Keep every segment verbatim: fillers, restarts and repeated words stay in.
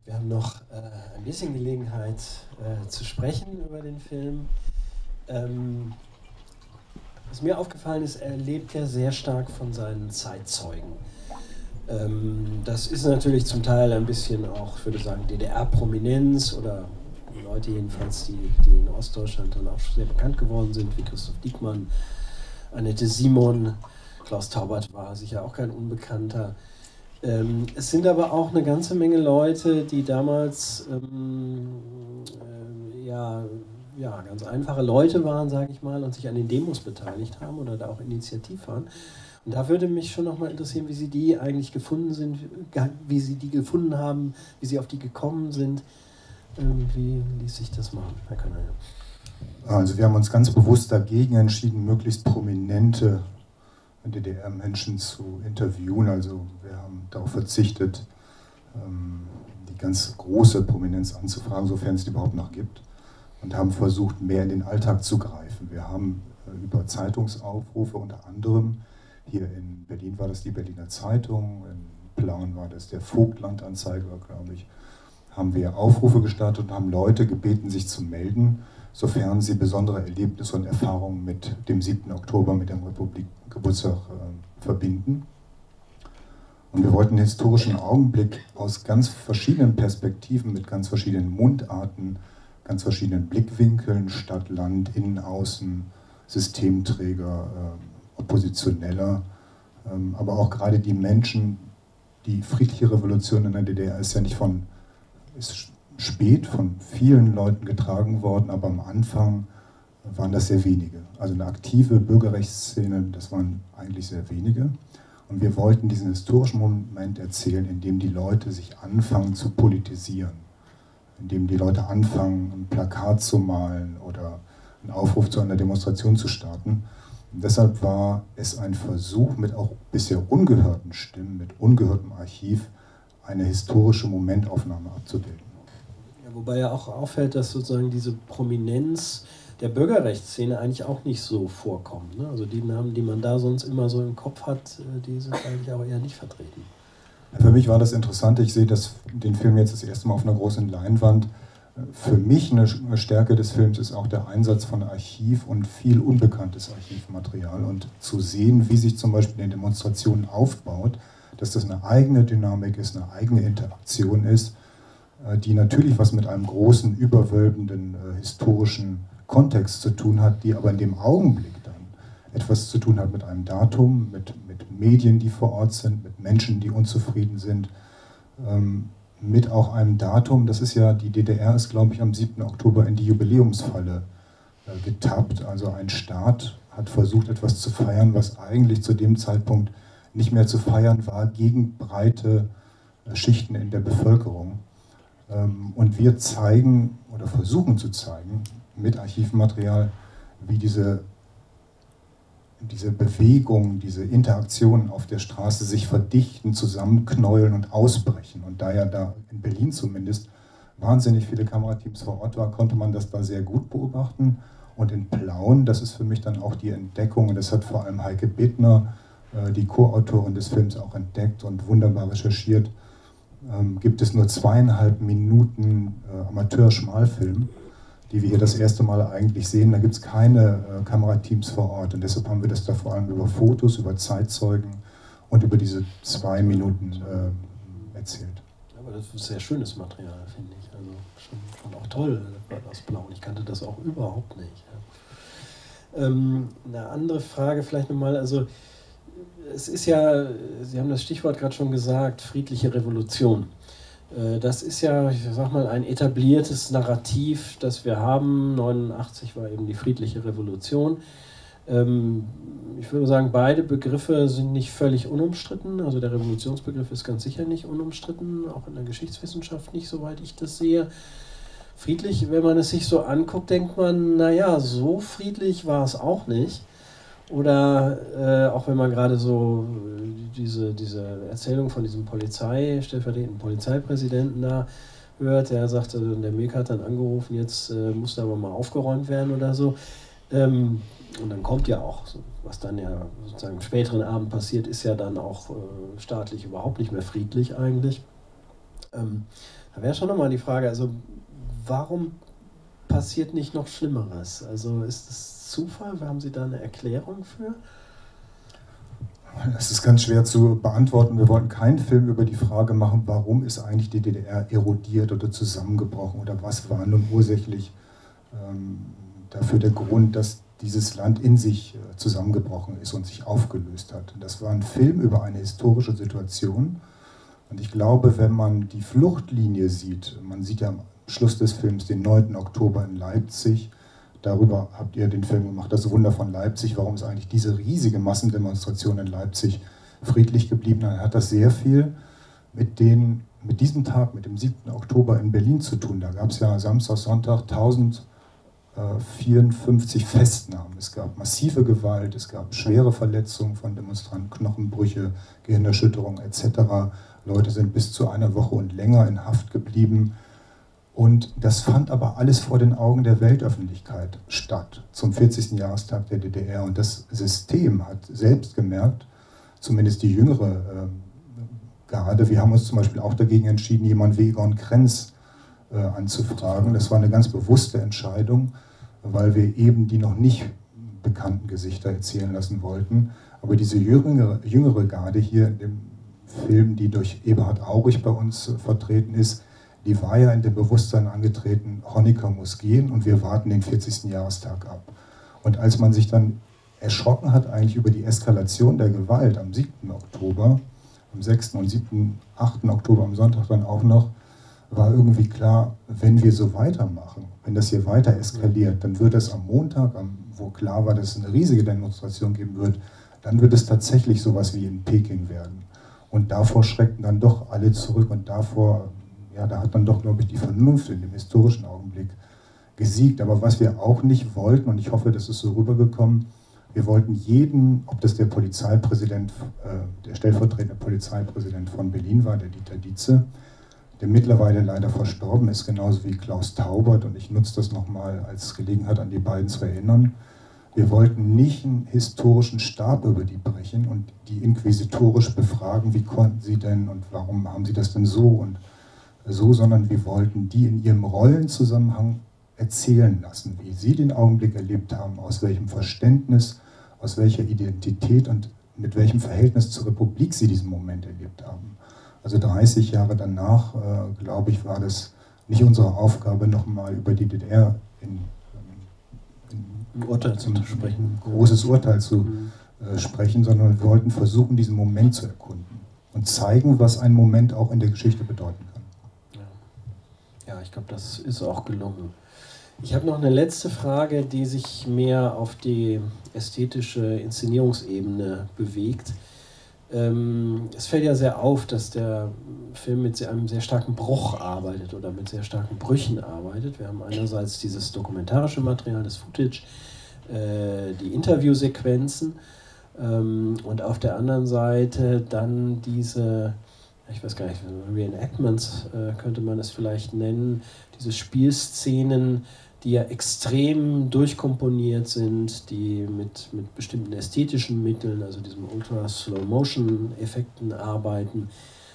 Wir haben noch äh, ein bisschen Gelegenheit äh, zu sprechen über den Film. Ähm, was mir aufgefallen ist, er lebt ja sehr stark von seinen Zeitzeugen. Ähm, das ist natürlich zum Teil ein bisschen auch, ich würde sagen, D D R-Prominenz oder Leute jedenfalls, die, die in Ostdeutschland dann auch sehr bekannt geworden sind, wie Christoph Diekmann, Annette Simon, Klaus Taubert war sicher auch kein Unbekannter. Ähm, es sind aber auch eine ganze Menge Leute, die damals ähm, äh, ja, ja, ganz einfache Leute waren, sage ich mal, und sich an den Demos beteiligt haben oder da auch initiativ waren. Und da würde mich schon nochmal interessieren, wie Sie die eigentlich gefunden sind, wie Sie die gefunden haben, wie Sie auf die gekommen sind. Ähm, wie ließ sich das machen, Herr Kanaya? Also wir haben uns ganz bewusst dagegen entschieden, möglichst prominente D D R-Menschen zu interviewen. Also wir haben darauf verzichtet, die ganz große Prominenz anzufragen, sofern es die überhaupt noch gibt, und haben versucht, mehr in den Alltag zu greifen. Wir haben über Zeitungsaufrufe unter anderem, hier in Berlin war das die Berliner Zeitung, in Plauen war das der Vogtland-Anzeiger, glaube ich, haben wir Aufrufe gestartet und haben Leute gebeten, sich zu melden, sofern sie besondere Erlebnisse und Erfahrungen mit dem siebten Oktober, mit dem Republikgeburtstag äh, verbinden. Und wir wollten den historischen Augenblick aus ganz verschiedenen Perspektiven, mit ganz verschiedenen Mundarten, ganz verschiedenen Blickwinkeln, Stadt, Land, Innen, Außen, Systemträger, äh, Oppositioneller, ähm, aber auch gerade die Menschen, die friedliche Revolution in der D D R ist ja nicht von, ist spät von vielen Leuten getragen worden, aber am Anfang waren das sehr wenige. Also eine aktive Bürgerrechtsszene, das waren eigentlich sehr wenige. Und wir wollten diesen historischen Moment erzählen, in dem die Leute sich anfangen zu politisieren, in dem die Leute anfangen, ein Plakat zu malen oder einen Aufruf zu einer Demonstration zu starten. Und deshalb war es ein Versuch, mit auch bisher ungehörten Stimmen, mit ungehörtem Archiv, eine historische Momentaufnahme abzubilden. Ja, wobei ja auch auffällt, dass sozusagen diese Prominenz der Bürgerrechtsszene eigentlich auch nicht so vorkommt. Ne? Also die Namen, die man da sonst immer so im Kopf hat, die sind eigentlich auch eher nicht vertreten. Für mich war das interessant, ich sehe das, den Film jetzt das erste Mal auf einer großen Leinwand. Für mich eine Stärke des Films ist auch der Einsatz von Archiv und viel unbekanntes Archivmaterial und zu sehen, wie sich zum Beispiel in Demonstrationen aufbaut, dass das eine eigene Dynamik ist, eine eigene Interaktion ist, die natürlich was mit einem großen, überwölbenden äh, historischen Kontext zu tun hat, die aber in dem Augenblick dann etwas zu tun hat mit einem Datum, mit, mit Medien, die vor Ort sind, mit Menschen, die unzufrieden sind, ähm, mit auch einem Datum, das ist ja, die D D R ist, glaube ich, am siebten Oktober in die Jubiläumsfalle äh, getappt. Also ein Staat hat versucht, etwas zu feiern, was eigentlich zu dem Zeitpunkt nicht mehr zu feiern war, gegen breite äh, Schichten in der Bevölkerung. Ähm, und wir zeigen oder versuchen zu zeigen, mit Archivmaterial, wie diese, diese Bewegung, diese Interaktionen auf der Straße sich verdichten, zusammenknäulen und ausbrechen. Und da ja da in Berlin zumindest wahnsinnig viele Kamerateams vor Ort waren, konnte man das da sehr gut beobachten. Und in Plauen, das ist für mich dann auch die Entdeckung, und das hat vor allem Heike Bittner, äh, die Co-Autorin des Films, auch entdeckt und wunderbar recherchiert, ähm, gibt es nur zweieinhalb Minuten äh, Amateur-Schmalfilm, die wir hier das erste Mal eigentlich sehen. Da gibt es keine äh, Kamerateams vor Ort und deshalb haben wir das da vor allem über Fotos, über Zeitzeugen und über diese zwei Minuten äh, erzählt. Aber das ist sehr schönes Material, finde ich. Also schon, schon auch toll, das Blau. Ich kannte das auch überhaupt nicht. Ja. Ähm, eine andere Frage vielleicht nochmal, also es ist ja, Sie haben das Stichwort gerade schon gesagt, friedliche Revolution. Das ist ja, ich sag mal, ein etabliertes Narrativ, das wir haben. neunundachtzig war eben die friedliche Revolution. Ich würde sagen, beide Begriffe sind nicht völlig unumstritten. Also der Revolutionsbegriff ist ganz sicher nicht unumstritten, auch in der Geschichtswissenschaft nicht, soweit ich das sehe. Friedlich, wenn man es sich so anguckt, denkt man, naja, so friedlich war es auch nicht. Oder äh, auch wenn man gerade so diese, diese Erzählung von diesem Polizei, stellvertretenden Polizeipräsidenten da hört, der sagte, der Milk hat dann angerufen, jetzt äh, muss da aber mal aufgeräumt werden oder so. Ähm, und dann kommt ja auch, was dann ja sozusagen am späteren Abend passiert, ist ja dann auch äh, staatlich überhaupt nicht mehr friedlich eigentlich. Ähm, Da wäre schon nochmal die Frage, also warum passiert nicht noch Schlimmeres? Also ist es Zufall? Haben Sie da eine Erklärung für? Es ist ganz schwer zu beantworten. Wir wollten keinen Film über die Frage machen, warum ist eigentlich die D D R erodiert oder zusammengebrochen oder was war nun ursächlich ähm, dafür der Grund, dass dieses Land in sich äh, zusammengebrochen ist und sich aufgelöst hat. Das war ein Film über eine historische Situation. Und ich glaube, wenn man die Fluchtlinie sieht, man sieht ja am Schluss des Films den neunten Oktober in Leipzig, darüber habt ihr den Film gemacht, das Wunder von Leipzig, warum ist eigentlich diese riesige Massendemonstration in Leipzig friedlich geblieben? Dann hat das sehr viel mit, den, mit diesem Tag, mit dem siebten Oktober in Berlin zu tun. Da gab es ja Samstag, Sonntag tausendvierundfünfzig Festnahmen. Es gab massive Gewalt, es gab schwere Verletzungen von Demonstranten, Knochenbrüche, Gehirnerschütterungen et cetera. Leute sind bis zu einer Woche und länger in Haft geblieben. Und das fand aber alles vor den Augen der Weltöffentlichkeit statt, zum vierzigsten Jahrestag der D D R. Und das System hat selbst gemerkt, zumindest die jüngere äh, Garde, wir haben uns zum Beispiel auch dagegen entschieden, jemanden wie Egon Krenz äh, anzufragen. Das war eine ganz bewusste Entscheidung, weil wir eben die noch nicht bekannten Gesichter erzählen lassen wollten. Aber diese jüngere, jüngere Garde hier in dem Film, die durch Eberhard Aurich bei uns äh, vertreten ist, die war ja in dem Bewusstsein angetreten, Honecker muss gehen und wir warten den vierzigsten Jahrestag ab. Und als man sich dann erschrocken hat eigentlich über die Eskalation der Gewalt am siebten Oktober, am sechsten und siebten, achten Oktober am Sonntag dann auch noch, war irgendwie klar, wenn wir so weitermachen, wenn das hier weiter eskaliert, dann wird es am Montag, wo klar war, dass es eine riesige Demonstration geben wird, dann wird es tatsächlich sowas wie in Peking werden. Und davor schreckten dann doch alle zurück und davor, ja, da hat dann doch, glaube ich, die Vernunft in dem historischen Augenblick gesiegt. Aber was wir auch nicht wollten, und ich hoffe, das ist so rübergekommen, wir wollten jeden, ob das der Polizeipräsident, äh, der stellvertretende Polizeipräsident von Berlin war, der Dieter Dietze, der mittlerweile leider verstorben ist, genauso wie Klaus Taubert, und ich nutze das nochmal als Gelegenheit, an die beiden zu erinnern. Wir wollten nicht einen historischen Stab über die brechen und die inquisitorisch befragen, wie konnten sie denn und warum haben sie das denn so und so, sondern wir wollten die in ihrem Rollenzusammenhang erzählen lassen, wie sie den Augenblick erlebt haben, aus welchem Verständnis, aus welcher Identität und mit welchem Verhältnis zur Republik sie diesen Moment erlebt haben. Also dreißig Jahre danach, äh, glaube ich, war das nicht unsere Aufgabe, nochmal über die D D R in, in, ein Urteil zu sprechen, ein großes Urteil zu äh, sprechen, sondern wir wollten versuchen, diesen Moment zu erkunden und zeigen, was ein Moment auch in der Geschichte bedeuten kann. Ja, ich glaube, das ist auch gelungen. Ich habe noch eine letzte Frage, die sich mehr auf die ästhetische Inszenierungsebene bewegt. Ähm, es fällt ja sehr auf, dass der Film mit einem sehr starken Bruch arbeitet oder mit sehr starken Brüchen arbeitet. Wir haben einerseits dieses dokumentarische Material, das Footage, äh, die Interviewsequenzen ähm, und auf der anderen Seite dann diese, ich weiß gar nicht, Reenactments äh, könnte man es vielleicht nennen, diese Spielszenen, die ja extrem durchkomponiert sind, die mit, mit bestimmten ästhetischen Mitteln, also diesem Ultra-Slow-Motion-Effekten arbeiten.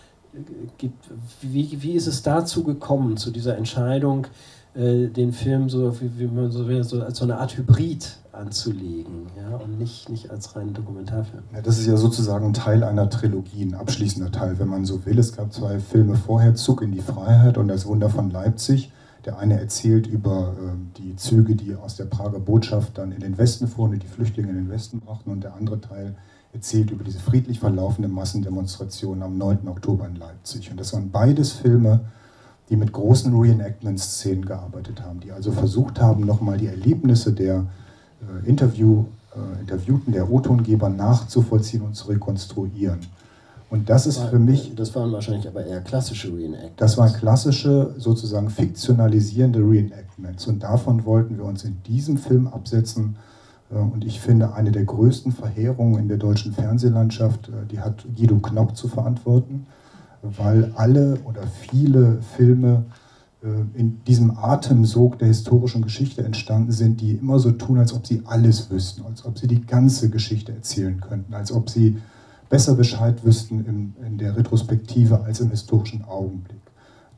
Wie, wie ist es dazu gekommen, zu dieser Entscheidung, äh, den Film so, wie, wie man so will, so als so eine Art Hybrid anzulegen, ja, und nicht, nicht als reinen Dokumentarfilm? Ja, das ist ja sozusagen ein Teil einer Trilogie, ein abschließender Teil, wenn man so will. Es gab zwei Filme vorher, Zug in die Freiheit und Das Wunder von Leipzig. Der eine erzählt über äh, die Züge, die aus der Prager Botschaft dann in den Westen fuhren und die Flüchtlinge in den Westen brachten, und der andere Teil erzählt über diese friedlich verlaufende Massendemonstration am neunten Oktober in Leipzig. Und das waren beides Filme, die mit großen Reenactment-Szenen gearbeitet haben, die also versucht haben, nochmal die Erlebnisse der äh, Interview, äh, Interviewten, der O-Tongeber nachzuvollziehen und zu rekonstruieren. Und das ist für mich... Das waren wahrscheinlich aber eher klassische Reenactments. Das waren klassische, sozusagen fiktionalisierende Reenactments. Und davon wollten wir uns in diesem Film absetzen. Und ich finde, eine der größten Verheerungen in der deutschen Fernsehlandschaft, die hat Guido Knopp zu verantworten, weil alle oder viele Filme in diesem Atemsog der historischen Geschichte entstanden sind, die immer so tun, als ob sie alles wüssten, als ob sie die ganze Geschichte erzählen könnten, als ob sie besser Bescheid wüssten in, in der Retrospektive als im historischen Augenblick.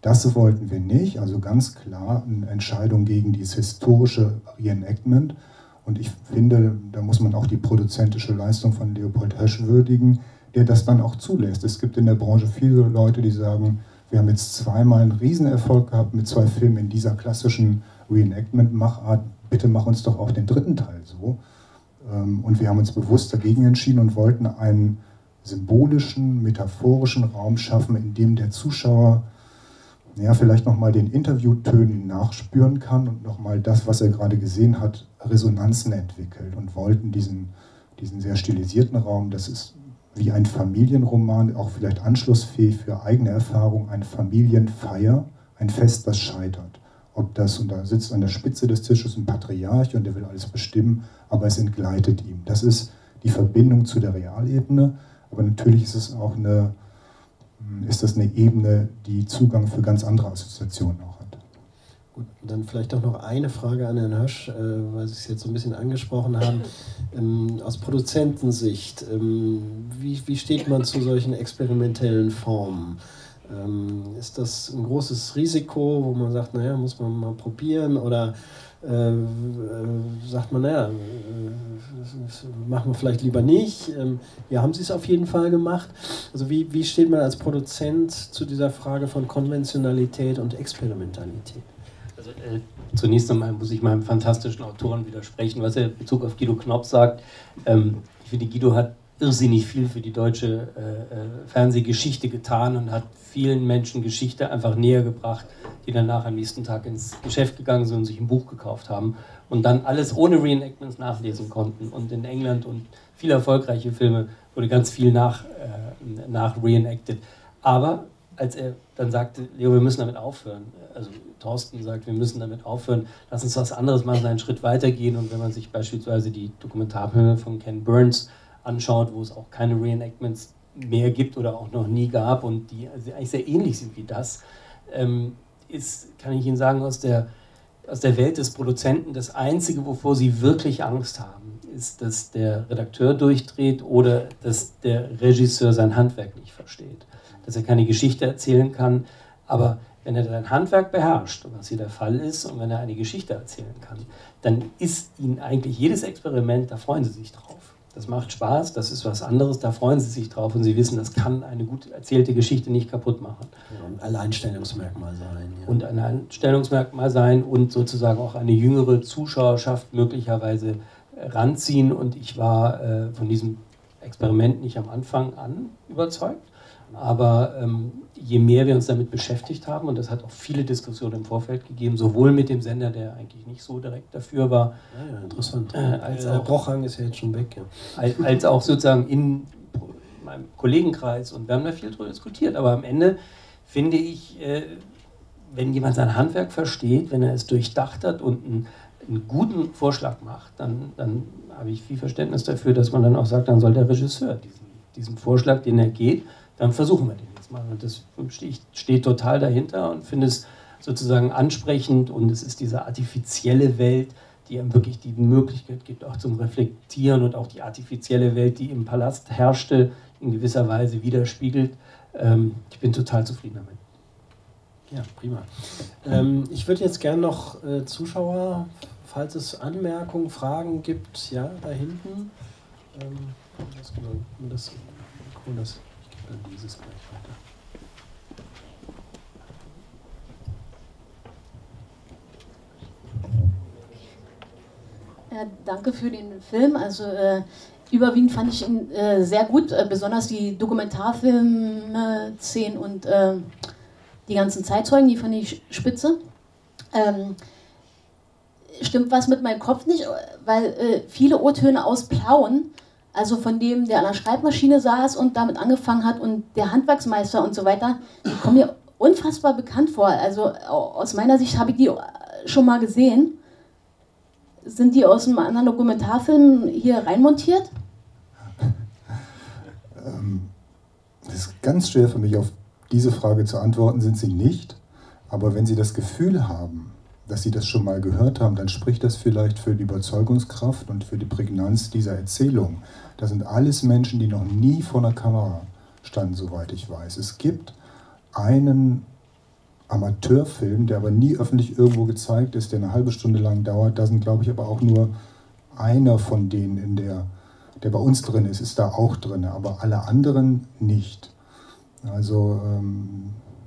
Das wollten wir nicht, also ganz klar eine Entscheidung gegen dieses historische Reenactment. Und ich finde, da muss man auch die produzentische Leistung von Leopold Hösch würdigen, der das dann auch zulässt. Es gibt in der Branche viele Leute, die sagen, wir haben jetzt zweimal einen Riesenerfolg gehabt mit zwei Filmen in dieser klassischen Reenactment-Machart, bitte mach uns doch auch den dritten Teil so. Und wir haben uns bewusst dagegen entschieden und wollten einen symbolischen, metaphorischen Raum schaffen, in dem der Zuschauer ja, vielleicht nochmal den Interviewtönen nachspüren kann und nochmal das, was er gerade gesehen hat, Resonanzen entwickelt, und wollten diesen, diesen sehr stilisierten Raum, das ist wie ein Familienroman, auch vielleicht anschlussfähig für eigene Erfahrung, eine Familienfeier, ein Fest, das scheitert. Ob das, und da sitzt an der Spitze des Tisches ein Patriarch und der will alles bestimmen, aber es entgleitet ihm. Das ist die Verbindung zu der Realebene, aber natürlich ist es auch eine, ist das eine Ebene, die Zugang für ganz andere Assoziationen auch hat. Gut, dann vielleicht auch noch eine Frage an Herrn Hösch, äh, weil Sie es jetzt so ein bisschen angesprochen haben. Ähm, aus Produzentensicht, ähm, wie, wie steht man zu solchen experimentellen Formen? Ähm, ist das ein großes Risiko, wo man sagt, naja, muss man mal probieren, oder äh, äh, sagt man, naja, äh, machen wir vielleicht lieber nicht? Ähm, ja, haben Sie es auf jeden Fall gemacht? Also wie, wie steht man als Produzent zu dieser Frage von Konventionalität und Experimentalität? Also, äh, zunächst einmal muss ich meinem fantastischen Autoren widersprechen, was er in Bezug auf Guido Knopp sagt. Ähm, ich finde, Guido hat irrsinnig viel für die deutsche äh, Fernsehgeschichte getan und hat vielen Menschen Geschichte einfach näher gebracht, die danach am nächsten Tag ins Geschäft gegangen sind und sich ein Buch gekauft haben und dann alles ohne Reenactments nachlesen konnten. Und in England und viele erfolgreiche Filme wurde ganz viel nach, äh, nach reenacted. Aber als er dann sagte, Leo, wir müssen damit aufhören, also Thorsten sagt, wir müssen damit aufhören, lass uns was anderes machen, einen Schritt weitergehen. Und wenn man sich beispielsweise die Dokumentarfilme von Ken Burns anschaut, wo es auch keine Reenactments mehr gibt oder auch noch nie gab und die eigentlich sehr ähnlich sind wie das, ähm, ist, kann ich Ihnen sagen, aus der, aus der Welt des Produzenten das Einzige, wovor sie wirklich Angst haben, ist, dass der Redakteur durchdreht oder dass der Regisseur sein Handwerk nicht versteht, dass er keine Geschichte erzählen kann, aber wenn er sein Handwerk beherrscht, was hier der Fall ist, und wenn er eine Geschichte erzählen kann, dann ist ihnen eigentlich jedes Experiment, da freuen sie sich drauf. Das macht Spaß, das ist was anderes, da freuen sie sich drauf und sie wissen, das kann eine gut erzählte Geschichte nicht kaputt machen. Ja, ein Alleinstellungsmerkmal sein. Ja. Und ein Alleinstellungsmerkmal sein und sozusagen auch eine jüngere Zuschauerschaft möglicherweise ranziehen. Und ich war äh, von diesem Experiment nicht am Anfang an überzeugt, aber ähm, je mehr wir uns damit beschäftigt haben, und das hat auch viele Diskussionen im Vorfeld gegeben, sowohl mit dem Sender, der eigentlich nicht so direkt dafür war, ja, ja, interessant. Äh, als ja, auch, Rochang ist ja jetzt schon weg. Ja. Als, als auch sozusagen in meinem Kollegenkreis, und wir haben da viel drüber diskutiert, aber am Ende finde ich, äh, wenn jemand sein Handwerk versteht, wenn er es durchdacht hat und einen, einen guten Vorschlag macht, dann, dann habe ich viel Verständnis dafür, dass man dann auch sagt, dann soll der Regisseur diesen, diesen Vorschlag, den er geht, dann versuchen wir den jetzt mal. Und das stehe steht total dahinter und finde es sozusagen ansprechend, und es ist diese artifizielle Welt, die einem wirklich die Möglichkeit gibt, auch zum Reflektieren, und auch die artifizielle Welt, die im Palast herrschte, in gewisser Weise widerspiegelt. Ähm, ich bin total zufrieden damit. Ja, prima. Ähm, ich würde jetzt gerne noch äh, Zuschauer, falls es Anmerkungen, Fragen gibt, ja, da hinten. Ähm, das, das, das, ich gebe dann dieses gleich weiter. Ja, danke für den Film. Also äh, überwiegend fand ich ihn äh, sehr gut, äh, besonders die Dokumentarfilme zehn und äh, die ganzen Zeitzeugen, die fand ich spitze. Ähm, stimmt was mit meinem Kopf nicht, weil äh, viele O-Töne aus Plauen, also von dem, der an der Schreibmaschine saß und damit angefangen hat, und der Handwerksmeister und so weiter, die kommen mir unfassbar bekannt vor. Also aus meiner Sicht habe ich die schon mal gesehen. Sind die aus einem anderen Dokumentarfilm hier reinmontiert? Ähm, es ist ganz schwer für mich, auf diese Frage zu antworten, sind sie nicht. Aber wenn Sie das Gefühl haben, dass Sie das schon mal gehört haben, dann spricht das vielleicht für die Überzeugungskraft und für die Prägnanz dieser Erzählung. Das sind alles Menschen, die noch nie vor einer Kamera standen, soweit ich weiß. Es gibt einen Amateurfilm, der aber nie öffentlich irgendwo gezeigt ist, der eine halbe Stunde lang dauert. Da sind, glaube ich, aber auch nur einer von denen, in der, der bei uns drin ist, ist da auch drin, aber alle anderen nicht. Also ähm,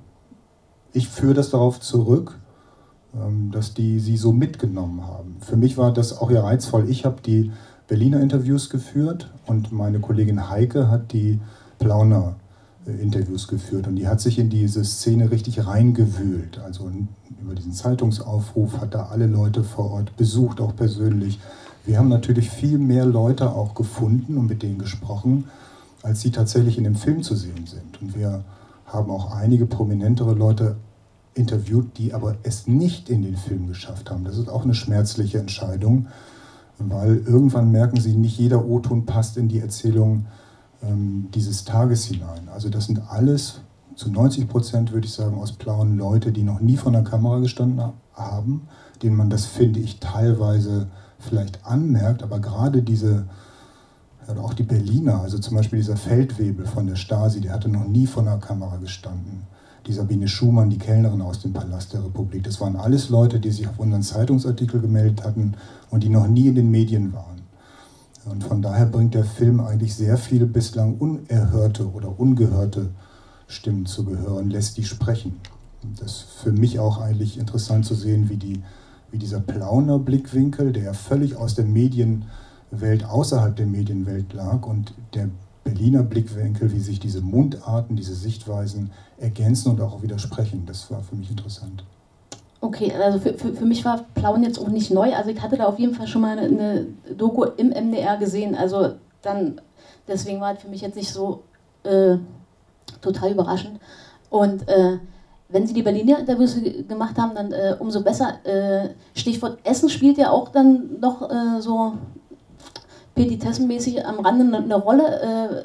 ich führe das darauf zurück, ähm, dass die sie so mitgenommen haben. Für mich war das auch ja reizvoll. Ich habe die Berliner Interviews geführt und meine Kollegin Heike hat die Plauner Interviews geführt und die hat sich in diese Szene richtig reingewühlt. Also über diesen Zeitungsaufruf hat da alle Leute vor Ort besucht, auch persönlich. Wir haben natürlich viel mehr Leute auch gefunden und mit denen gesprochen, als sie tatsächlich in dem Film zu sehen sind. Und wir haben auch einige prominentere Leute interviewt, die aber es nicht in den Film geschafft haben. Das ist auch eine schmerzliche Entscheidung, weil irgendwann merken sie, nicht jeder O-Ton passt in die Erzählung dieses Tages hinein. Also das sind alles, zu neunzig Prozent würde ich sagen, aus Plauen Leute, die noch nie vor einer Kamera gestanden haben, denen man das, finde ich, teilweise vielleicht anmerkt, aber gerade diese, ja, auch die Berliner, also zum Beispiel dieser Feldwebel von der Stasi, der hatte noch nie vor einer Kamera gestanden. Die Sabine Schumann, die Kellnerin aus dem Palast der Republik, das waren alles Leute, die sich auf unseren Zeitungsartikel gemeldet hatten und die noch nie in den Medien waren. Und von daher bringt der Film eigentlich sehr viele bislang unerhörte oder ungehörte Stimmen zu Gehör und lässt die sprechen. Das ist für mich auch eigentlich interessant zu sehen, wie, die, wie dieser Plauner Blickwinkel, der ja völlig aus der Medienwelt, außerhalb der Medienwelt lag, und der Berliner Blickwinkel, wie sich diese Mundarten, diese Sichtweisen ergänzen und auch widersprechen. Das war für mich interessant. Okay, also für, für, für mich war Plauen jetzt auch nicht neu. Also ich hatte da auf jeden Fall schon mal eine, eine Doku im M D R gesehen. Also dann, deswegen war es für mich jetzt nicht so äh, total überraschend. Und äh, wenn Sie die Berliner Interviews gemacht haben, dann äh, umso besser. Äh, Stichwort Essen spielt ja auch dann noch äh, so petitessenmäßig am Rande eine, eine Rolle.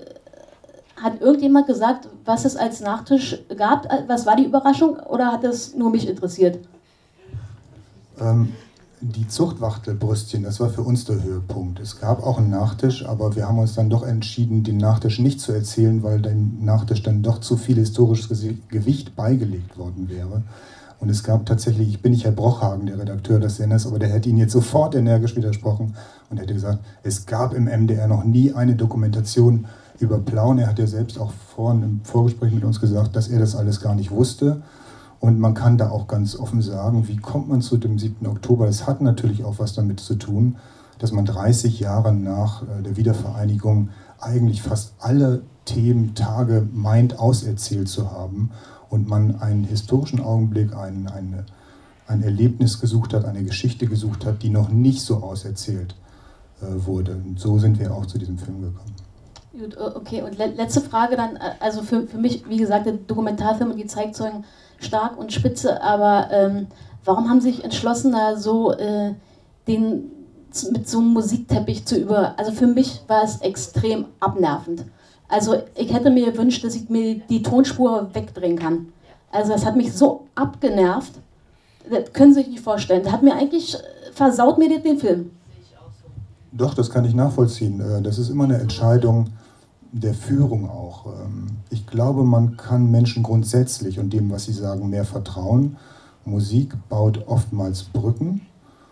Äh, hat irgendjemand gesagt, was es als Nachtisch gab? Was war die Überraschung oder hat das nur mich interessiert? Die Zuchtwachtelbrüstchen, das war für uns der Höhepunkt. Es gab auch einen Nachtisch, aber wir haben uns dann doch entschieden, den Nachtisch nicht zu erzählen, weil dem Nachtisch dann doch zu viel historisches Gewicht beigelegt worden wäre. Und es gab tatsächlich, ich bin nicht Herr Brochhagen, der Redakteur des Senders, aber der hätte Ihnen jetzt sofort energisch widersprochen und hätte gesagt, es gab im M D R noch nie eine Dokumentation über Plauen. Er hat ja selbst auch vorhin im Vorgespräch mit uns gesagt, dass er das alles gar nicht wusste. Und man kann da auch ganz offen sagen, wie kommt man zu dem siebten Oktober? Das hat natürlich auch was damit zu tun, dass man dreißig Jahre nach der Wiedervereinigung eigentlich fast alle Themen, Tage meint, auserzählt zu haben und man einen historischen Augenblick, ein, eine, ein Erlebnis gesucht hat, eine Geschichte gesucht hat, die noch nicht so auserzählt äh, wurde. Und so sind wir auch zu diesem Film gekommen. Gut, okay. Und letzte Frage dann, also für, für mich, wie gesagt, der Dokumentarfilm und die Zeitzeugen stark und spitze, aber ähm, warum haben Sie sich entschlossen, da so äh, den mit so einem Musikteppich zu über... Also für mich war es extrem abnervend. Also ich hätte mir gewünscht, dass ich mir die Tonspur wegdrehen kann. Also das hat mich so abgenervt, das können Sie sich nicht vorstellen. Das hat mir eigentlich, versaut mir den Film. Doch, das kann ich nachvollziehen. Das ist immer eine Entscheidung der Führung auch. Ich glaube, man kann Menschen grundsätzlich und dem, was sie sagen, mehr vertrauen. Musik baut oftmals Brücken.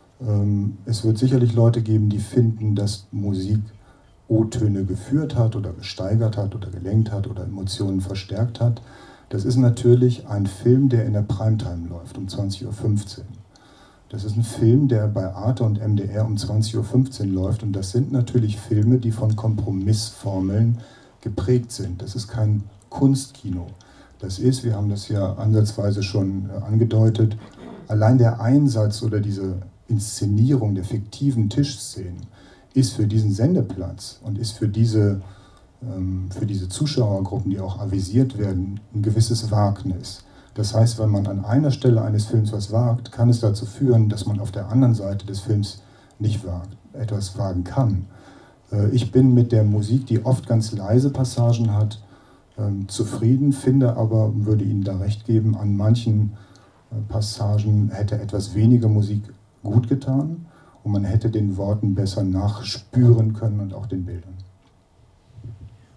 Es wird sicherlich Leute geben, die finden, dass Musik O-Töne geführt hat oder gesteigert hat oder gelenkt hat oder Emotionen verstärkt hat. Das ist natürlich ein Film, der in der Primetime läuft, um zwanzig Uhr fünfzehn. Das ist ein Film, der bei Arte und M D R um zwanzig Uhr fünfzehn läuft, und das sind natürlich Filme, die von Kompromissformeln geprägt sind. Das ist kein Kunstkino. Das ist, wir haben das ja ansatzweise schon angedeutet, allein der Einsatz oder diese Inszenierung der fiktiven Tischszenen ist für diesen Sendeplatz und ist für diese, ähm, für diese Zuschauergruppen, die auch avisiert werden, ein gewisses Wagnis. Das heißt, wenn man an einer Stelle eines Films was wagt, kann es dazu führen, dass man auf der anderen Seite des Films nicht wagt, etwas wagen kann. Äh, ich bin mit der Musik, die oft ganz leise Passagen hat, ähm, zufrieden, finde aber, würde Ihnen da recht geben, an manchen äh, Passagen hätte etwas weniger Musik gut getan und man hätte den Worten besser nachspüren können und auch den Bildern.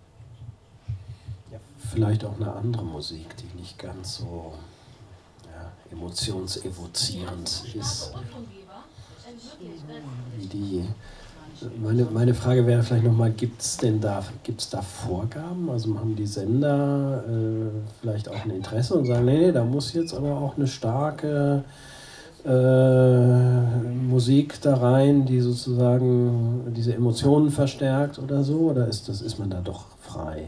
Ja, vielleicht auch eine andere Musik, die nicht ganz so ja, emotionsevozierend ist. Wie die, meine, meine Frage wäre vielleicht nochmal, gibt es denn da, gibt's da Vorgaben? Also haben die Sender äh, vielleicht auch ein Interesse und sagen, nee, da muss jetzt aber auch eine starke äh, Musik da rein, die sozusagen diese Emotionen verstärkt oder so? Oder ist, das, ist man da doch frei?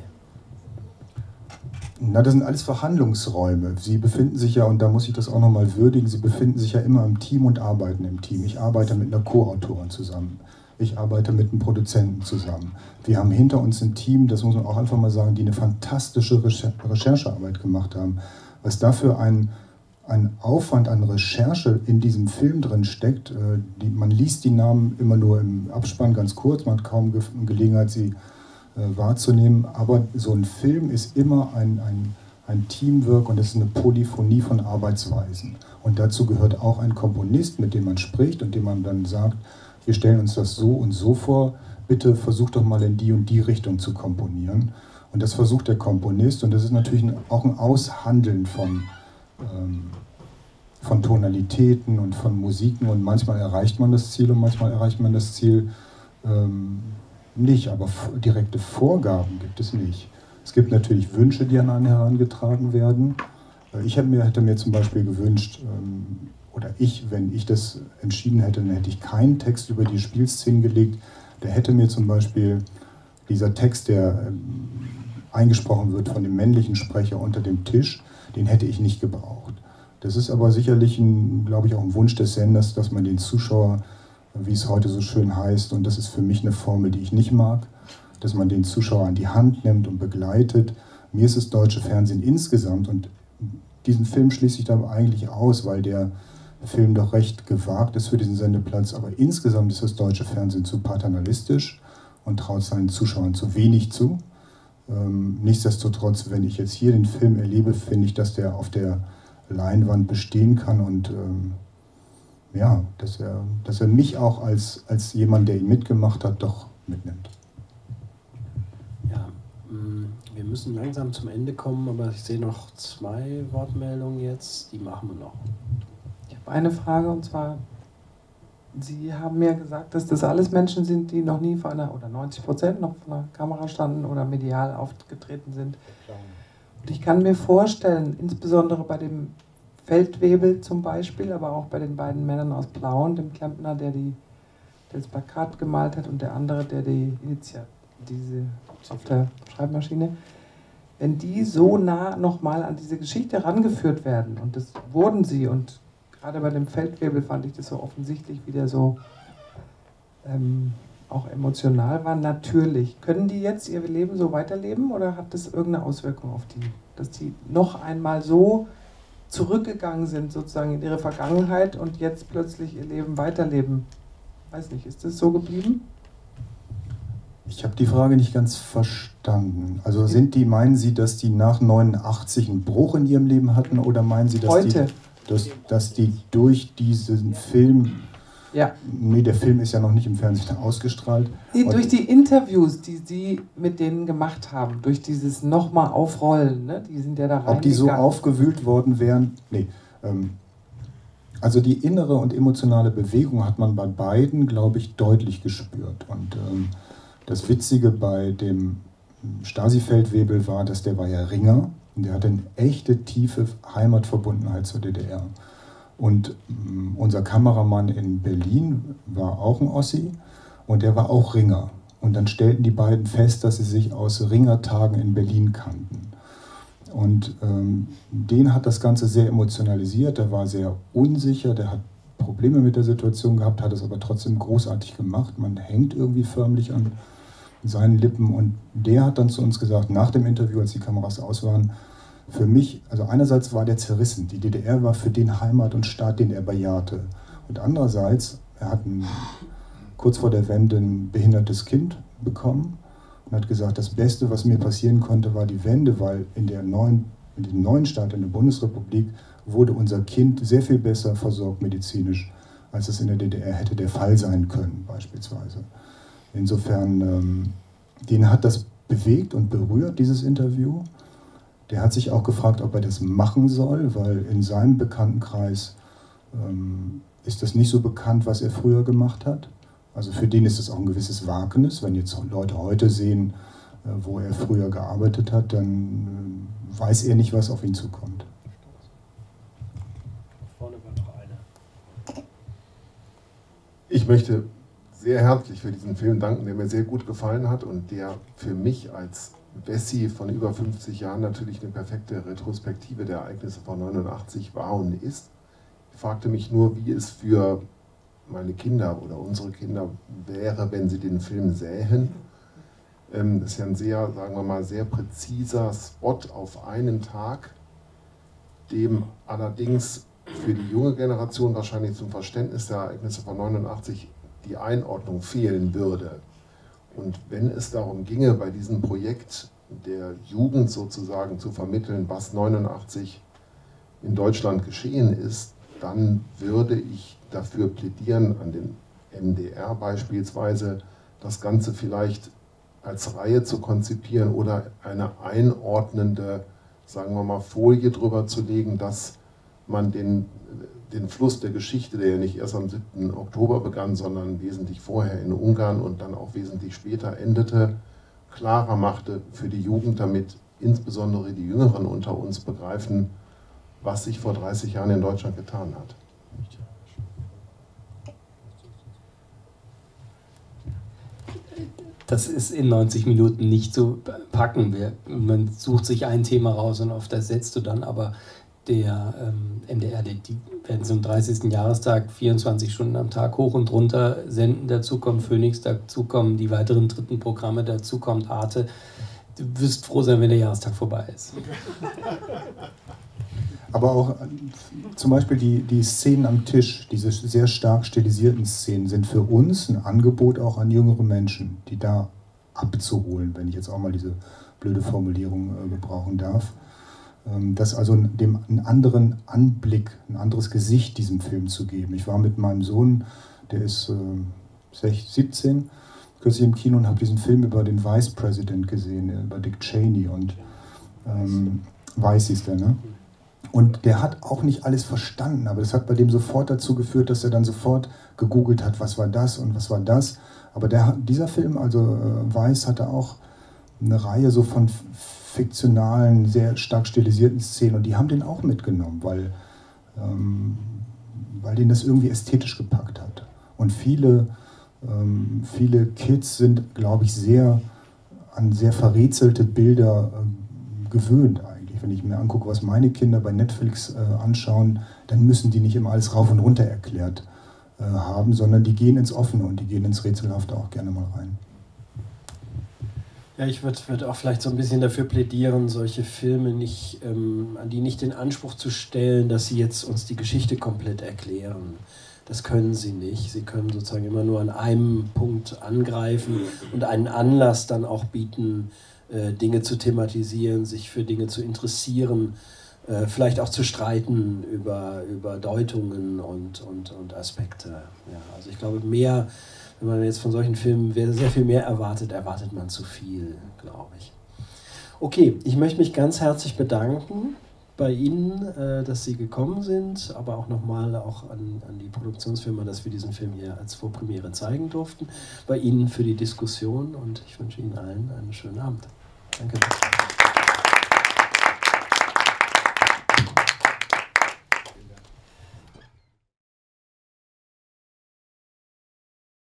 Na, das sind alles Verhandlungsräume. Sie befinden sich ja, und da muss ich das auch nochmal würdigen, Sie befinden sich ja immer im Team und arbeiten im Team. Ich arbeite mit einer Co-Autorin zusammen. Ich arbeite mit einem Produzenten zusammen. Wir haben hinter uns ein Team, das muss man auch einfach mal sagen, die eine fantastische Recher- Recherchearbeit gemacht haben. Was dafür ein, ein Aufwand an Recherche in diesem Film drin steckt. Äh, die, man liest die Namen immer nur im Abspann ganz kurz, man hat kaum Ge- Gelegenheit, sie wahrzunehmen, aber so ein Film ist immer ein, ein, ein Teamwork und es ist eine Polyphonie von Arbeitsweisen. Und dazu gehört auch ein Komponist, mit dem man spricht und dem man dann sagt, wir stellen uns das so und so vor, bitte versucht doch mal in die und die Richtung zu komponieren. Und das versucht der Komponist und das ist natürlich auch ein Aushandeln von, ähm, von Tonalitäten und von Musiken und manchmal erreicht man das Ziel und manchmal erreicht man das Ziel ähm, nicht, aber direkte Vorgaben gibt es nicht. Es gibt natürlich Wünsche, die an einen herangetragen werden. Ich hätte mir, hätte mir zum Beispiel gewünscht, oder ich, wenn ich das entschieden hätte, dann hätte ich keinen Text über die Spielszenen gelegt. Der hätte mir zum Beispiel dieser Text, der eingesprochen wird von dem männlichen Sprecher unter dem Tisch, den hätte ich nicht gebraucht. Das ist aber sicherlich, ein, glaube ich, auch ein Wunsch des Senders, dass man den Zuschauer, wie es heute so schön heißt, und das ist für mich eine Formel, die ich nicht mag, dass man den Zuschauer an die Hand nimmt und begleitet. Mir ist das deutsche Fernsehen insgesamt, und diesen Film schließe ich da eigentlich aus, weil der Film doch recht gewagt ist für diesen Sendeplatz, aber insgesamt ist das deutsche Fernsehen zu paternalistisch und traut seinen Zuschauern zu wenig zu. Ähm, nichtsdestotrotz, wenn ich jetzt hier den Film erlebe, finde ich, dass der auf der Leinwand bestehen kann und ähm, ja, dass er, dass er mich auch als, als jemand, der ihn mitgemacht hat, doch mitnimmt. Ja, wir müssen langsam zum Ende kommen, aber ich sehe noch zwei Wortmeldungen jetzt, die machen wir noch. Ich habe eine Frage und zwar, Sie haben mir gesagt, dass das alles Menschen sind, die noch nie vor einer, oder neunzig Prozent noch vor einer Kamera standen oder medial aufgetreten sind. Und ich kann mir vorstellen, insbesondere bei dem Feldwebel zum Beispiel, aber auch bei den beiden Männern aus Plauen, dem Klempner, der, die, der das Plakat gemalt hat und der andere, der die Initiative, diese auf der Schreibmaschine, wenn die so nah nochmal an diese Geschichte rangeführt werden, und das wurden sie, und gerade bei dem Feldwebel fand ich das so offensichtlich, wie der so ähm, auch emotional war, natürlich. Können die jetzt ihr Leben so weiterleben oder hat das irgendeine Auswirkung auf die, dass die noch einmal so zurückgegangen sind, sozusagen in ihre Vergangenheit und jetzt plötzlich ihr Leben weiterleben? Weiß nicht, ist das so geblieben? Ich habe die Frage nicht ganz verstanden. Also sind die, meinen Sie, dass die nach neunundachtzig einen Bruch in ihrem Leben hatten oder meinen Sie, dass, Heute. Die, dass, dass die durch diesen Film, ja. Nee, der Film ist ja noch nicht im Fernsehen ausgestrahlt. Nee, durch die Interviews, die Sie mit denen gemacht haben, durch dieses nochmal Aufrollen, ne? Die sind ja da reingegangen. Ob die so aufgewühlt worden wären? Nee. Ähm, also die innere und emotionale Bewegung hat man bei beiden, glaube ich, deutlich gespürt. Und ähm, das Witzige bei dem Stasi-Feldwebel war, dass der war ja Ringer und der hatte eine echte tiefe Heimatverbundenheit zur D D R. Und mh, unser Kameramann in Berlin war auch ein Ossi und der war auch Ringer. Und dann stellten die beiden fest, dass sie sich aus Ringertagen in Berlin kannten. Und ähm, den hat das Ganze sehr emotionalisiert, der war sehr unsicher, der hat Probleme mit der Situation gehabt, hat es aber trotzdem großartig gemacht. Man hängt irgendwie förmlich an seinen Lippen und der hat dann zu uns gesagt, nach dem Interview, als die Kameras aus waren, für mich, also einerseits war der zerrissen, die D D R war für den Heimat und Staat, den er bejahte. Und andererseits, er hat ein, kurz vor der Wende ein behindertes Kind bekommen und hat gesagt, das Beste, was mir passieren konnte, war die Wende, weil in, der neuen, in dem neuen Staat, in der Bundesrepublik, wurde unser Kind sehr viel besser versorgt medizinisch, als es in der D D R hätte der Fall sein können, beispielsweise. Insofern, ähm, den hat das bewegt und berührt, dieses Interview. Der hat sich auch gefragt, ob er das machen soll, weil in seinem Bekanntenkreis ähm, ist das nicht so bekannt, was er früher gemacht hat. Also für den ist es auch ein gewisses Wagnis. Wenn jetzt Leute heute sehen, äh, wo er früher gearbeitet hat, dann äh, weiß er nicht, was auf ihn zukommt. Vorne war noch einer. Ich möchte sehr herzlich für diesen Film danken, der mir sehr gut gefallen hat und der für mich als Wessi von über fünfzig Jahren natürlich eine perfekte Retrospektive der Ereignisse von neunundachtzig war und ist. Ich fragte mich nur, wie es für meine Kinder oder unsere Kinder wäre, wenn sie den Film sähen. Ähm, das ist ja ein sehr, sagen wir mal, sehr präziser Spot auf einen Tag, dem allerdings für die junge Generation wahrscheinlich zum Verständnis der Ereignisse von neunundachtzig die Einordnung fehlen würde. Und wenn es darum ginge, bei diesem Projekt der Jugend sozusagen zu vermitteln, was neunundachtzig in Deutschland geschehen ist, dann würde ich dafür plädieren, an den M D R beispielsweise, das Ganze vielleicht als Reihe zu konzipieren oder eine einordnende, sagen wir mal, Folie drüber zu legen, dass man den, den Fluss der Geschichte, der ja nicht erst am siebten Oktober begann, sondern wesentlich vorher in Ungarn und dann auch wesentlich später endete, klarer machte für die Jugend, damit insbesondere die Jüngeren unter uns begreifen, was sich vor dreißig Jahren in Deutschland getan hat. Das ist in neunzig Minuten nicht zu packen. Wir, man sucht sich ein Thema raus und auf das setzt du dann, aber der ähm, M D R, die, die werden zum dreißigsten Jahrestag vierundzwanzig Stunden am Tag hoch und runter senden. Dazu kommt Phoenix, dazu kommen die weiteren dritten Programme, dazu kommt Arte. Du wirst froh sein, wenn der Jahrestag vorbei ist. Aber auch zum Beispiel die, die Szenen am Tisch, diese sehr stark stilisierten Szenen, sind für uns ein Angebot auch an jüngere Menschen, die da abzuholen, wenn ich jetzt auch mal diese blöde Formulierung äh, gebrauchen darf. Ähm, das also dem einen anderen Anblick, ein anderes Gesicht diesem Film zu geben. Ich war mit meinem Sohn, der ist äh, siebzehn, kürzlich im Kino und habe diesen Film über den Vice President gesehen, über Dick Cheney und ähm, Vice hieß der, ne? Und der hat auch nicht alles verstanden, aber das hat bei dem sofort dazu geführt, dass er dann sofort gegoogelt hat, was war das und was war das. Aber der, dieser Film, also äh, Weiß, hatte auch eine Reihe so von fiktionalen, sehr stark stilisierten Szenen und die haben den auch mitgenommen, weil, ähm, weil den das irgendwie ästhetisch gepackt hat. Und viele, ähm, viele Kids sind, glaube ich, sehr an sehr verrätselte Bilder äh, gewöhnt eigentlich. Wenn ich mir angucke, was meine Kinder bei Netflix äh, anschauen, dann müssen die nicht immer alles rauf und runter erklärt äh, haben, sondern die gehen ins Offene und die gehen ins Rätselhafte auch gerne mal rein. Ja, ich würde würd auch vielleicht so ein bisschen dafür plädieren, solche Filme nicht, ähm, an die nicht den Anspruch zu stellen, dass sie jetzt uns die Geschichte komplett erklären. Das können sie nicht. Sie können sozusagen immer nur an einem Punkt angreifen und einen Anlass dann auch bieten, Dinge zu thematisieren, sich für Dinge zu interessieren, äh, vielleicht auch zu streiten über, über Deutungen und, und, und Aspekte. Ja, also ich glaube, mehr, wenn man jetzt von solchen Filmen sehr viel mehr erwartet, erwartet man zu viel, glaube ich. Okay, ich möchte mich ganz herzlich bedanken bei Ihnen, äh, dass Sie gekommen sind, aber auch nochmal auch an, an die Produktionsfirma, dass wir diesen Film hier als Vorpremiere zeigen durften. Bei Ihnen für die Diskussion und ich wünsche Ihnen allen einen schönen Abend. Danke.